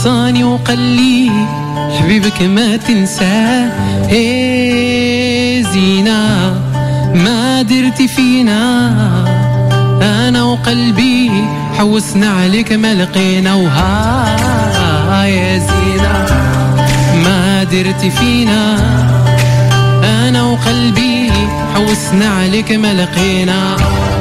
وصاني وقال لي حبيبك ما تنساه. زينة ما درتي فينا، أنا وقلبي حوسنا عليك ما لقينا. وها يا زينة ما درتي فينا، أنا وقلبي حوسنا عليك ما لقينا.